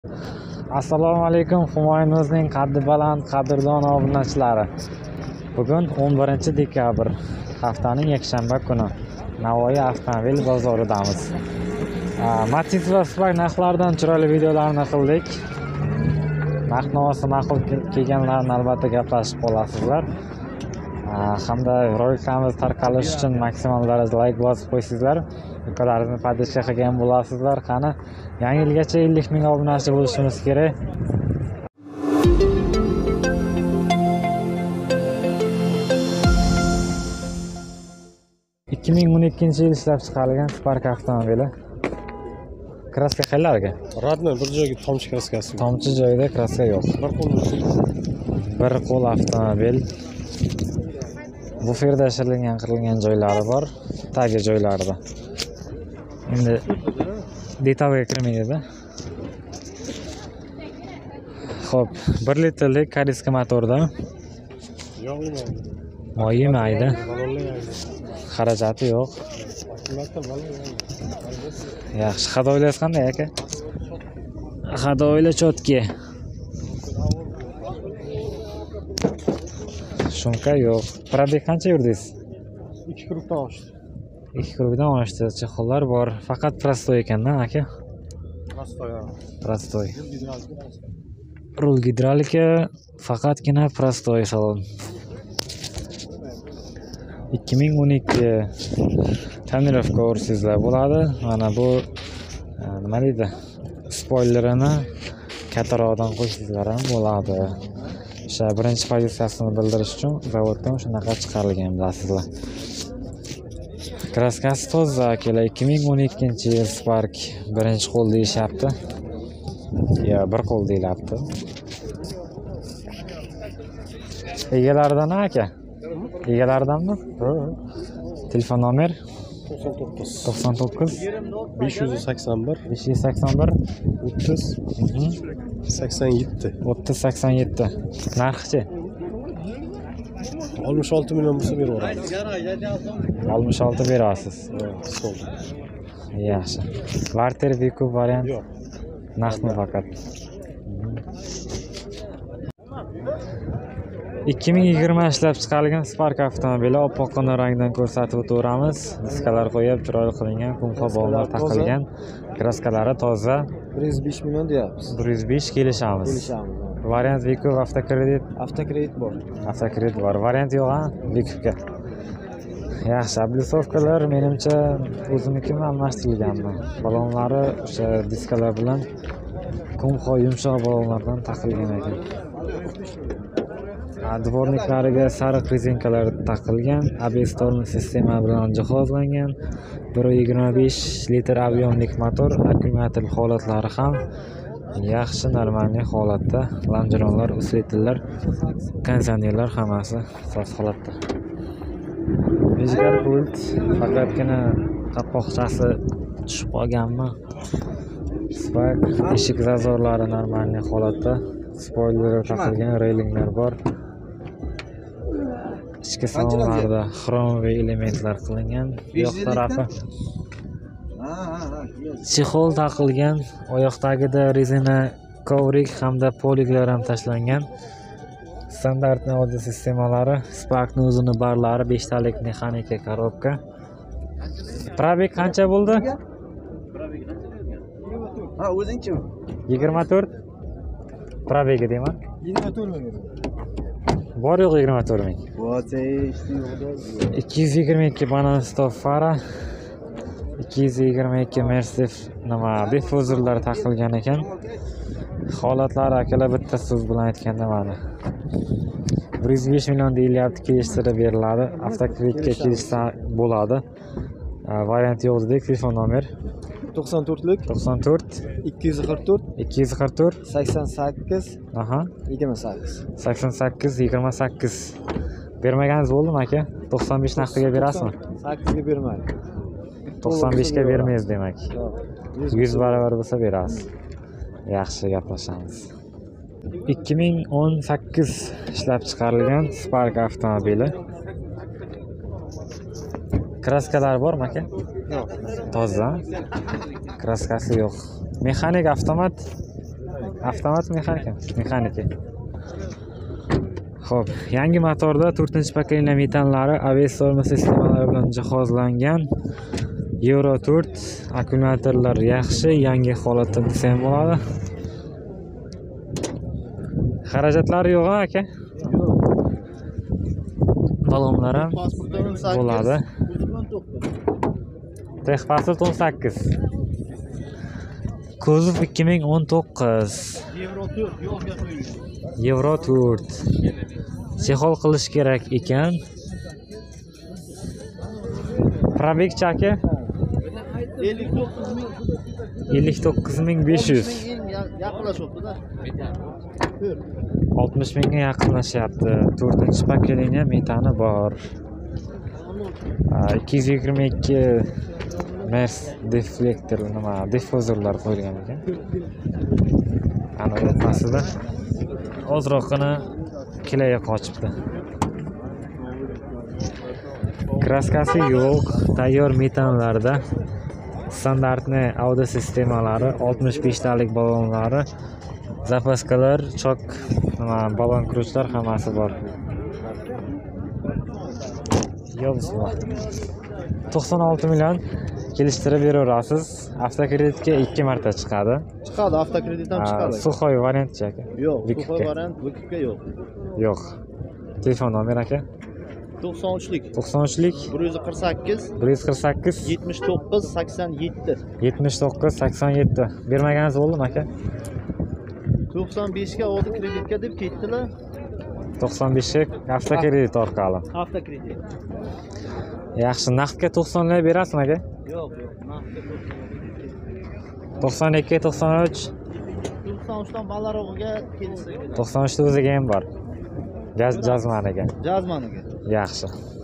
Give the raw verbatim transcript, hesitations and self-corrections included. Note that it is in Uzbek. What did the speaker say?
Assalomu alaykum himoyamizning qaddi baland qadrdon obunachilari. Bugun o'n birinchi dekabr, haftaning yakshanba kuni Navoiy avtomobil bozoridamiz. Matiz va Spark narxlaridan chiroyli videolarni qildik. Narx-navosi ma'qul kelganlarni albatta gaplashib qolasizlar. Hamda rolikamiz tarqalishi uchun maksimal darajada like bosib qo'ysizlar. Ukalarimizni podpishka qilgan bo'lasizlar. Qani yangi yilgacha ellik ming obunachi bo'lishimiz kerak. ikki ming o'n ikkinchi yil ishlab chiqarilgan Spark avtomobili. Kraska qayerlarga? Radnoy bir joyga tomchi kraskasi. Tomchi joyida kraska yo'q. Bir qo'l bir qo'l avtomobil. Buferda shilingan qilingan joylari bor, tagi joylarida. Endi detalga kirmaydi. Xo'p, bir litrlik kadiska motorda. Yog'li moy yemaydi. Xarajati yo'q. Yaxshi, hadoylar qanday aka? Hadoylar chotki. Shumka yo'q. Probeg qancha yurdingiz? ikki krugdan oshdi. ikki krugdan oshdi. Chexollar bor. Faqat prostoy ekan-da aka. Prostoy. Prostoy. Rul gidrolika, faqatgina prostoy salon. ikki ming o'n ikki tonirovka ursizlar bo'ladi. Mana bu nima deydi? Spoilerini kattaroqdan qo'shsizlar ham bo'ladi. O'sha birinchi pozitsiyasini bildirish uchun zavoddan shunaqa chiqarilgan, bilasizlar. Kraskasi toza akalar. ikki ming o'n ikkinchi yil Spark birinchi qo'l deyishyapti. Ya, bir qo'l deyilyapti. Egalaridan aka? Egalaridanmi? Telefon nomer to'qson to'qqiz besh yuz sakson bir besh yuz sakson bir o'ttiz sakson yetti o'ttiz sakson yetti. Narxi-chi? oltmish olti million bo'lsa beraveramiz. oltmish olti berasiz. So'l. Yaxshi. Varter Viku variant. Yo'q. Naqdmi faqat. ikki ming yigirma ishlab chiqarilgan Spark avtomobili oppoq qora rangdan ko'rsatib o'tamiz. Diskalar qo'yib, chiroyli qilingan, qumqa bog'lar taqilgan. Kraskalari toza. bir yuz besh million deyapmiz. bir yuz besh kelishamiz. Kelishamiz. Variant Viku avtokredit. Avtokredit bor. Avtokredit bor. Variant yo'q, ha? Vikupga. Yaxshi, oblisovkalar menimcha o'zinikini almashtirilganmi. Balonlari o'sha diskalar bilan qumqa yumshoq balonlardan taqilgan ekan. Dvorniklariga sariq rezinkalar taqilgan, A B S tormoz sistema bilan jihozlangan, bir yuz yigirma besh litr aviomlik motor, akkumulyator holatlari ham yaxshi, normalniy holatda, lonjeronlar, uslitillar, konditsionerlar hammasi soz holatda. Vijgar pult, faqatgina qapoqchasi tushib qolganmi? Spark eshik zazorlari normalniy holatda, spoiler taqilgan, reylinglar bor. Ichki salonlarda xromoviy elementlar qilingan, yoq tarafi chexol taqilgan, oyoqdagida rezina kovrik hamda poliglar ham tashlangan. Standartniy audio sistemalari, Sparkning o'zini barlari, beshtalik mexanika korobka. Probeg qancha bo'ldi? Ha, o'zingchi? yigirma to'rt. Probegi deyman. yigirma to'rt ming. Bor yo'q yigirma to'rt ming. ikki yuz yigirma ikki Bananstop Fara, ikki yuz yigirma ikki Mercedes nima difuzorlar taqilgan ekan. Holatlari akalar bitta so'z bilan aytganda mana bir yuz besh million deyilyapti, kelishtirib beriladi. Avtokreditga kelishsa bo'ladi. Variant yo'q dedik. Telefon nomer to'qson to'rtlik to'qson to'rt ikki yuz qirq to'rt ikki yuz qirq to'rt sakson sakkiz aha yigirma sakkiz. sakson sakkiz yigirma sakkiz. Bermaganiz bo'ldimi aka? to'qson besh naqdiga berasizmi? sakkizga bermaydi. to'qson beshga bermaysiz demak. yuz barobar bo'lsa berasiz. Yaxshi, gaplashamiz. ikki ming o'n sakkiz ishlab chiqarilgan Spark avtomobili. Kraskalar bormi aka? Yo'q. Toza. Kraskasi yo'q. Mexanik avtomat. Avtomat mexanika, mexaniki. Xo'p, yangi motorda to'rtinchi pokoleniya metanlari A B S solma sistemalari bilan jihozlangan. Euro to'rt akkumulyatorlar yaxshi, yangi holatda desa ham bo'ladi. Xarajatlari yo'q-a, aka? Balonlar ham bo'ladi. Texpasport o'n sakkiz. Kuzov ikki ming o'n to'qqiz. Euro to'rt. Chexol qilish kerak ekan. Probegchi aka? ellik to'qqiz ming besh yuz. Yaqinlashyapti-da. oltmish mingga yaqinlashyapti. to'rtinchi pokoleniya metani bor. ikki yuz yigirma ikki Mers deflektor nima, difuzorlar qo'yilgan ekan. Ana yoqasida ozroqgina kilaya qochibdi. Kraskasi yo'q, tayyor metanlarda standartni audio sistemalari, oltmish besh talik balonlari, zapaskalar, chok, nima, balon kruchlar hammasi bor. Yo'q, to'qson olti million kelishtirib beraverasiz. Avtokreditga ikki marta chiqadi. Chiqadi, avtokredit ham chiqadi. Suxoy variantchi aka. Yo'q, suxoy variant V K ga yo'q. Yo'q. Telefon nomer aka? to'qson uchlik to'qson uchlik bir yuz qirq sakkiz bir yuz qirq sakkiz yetmish to'qqiz sakson yetti. yetmish to'qqiz sakson yetti. Bermaganingiz bo'ldimi aka? to'qson beshga oldi kreditga deb ketdilar. to'qson beshga avtokredit orqali. Avtokredit. Yaxshi, naqdga to'qsonlar berasizmi aka? Yo'q, yo'q, naqdga to'qson ikki to'qson uch to'qson uchdan balandrog'iga kelsa. to'qson uchta o'ziga ham bor. Gaz jazmaniga. Jazmaniga. Yaxshi.